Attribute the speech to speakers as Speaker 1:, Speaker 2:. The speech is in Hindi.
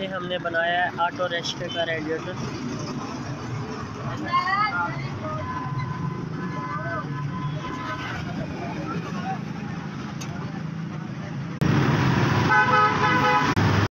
Speaker 1: ये हमने बनाया है ऑटो रिक्शे का रेडिएटर।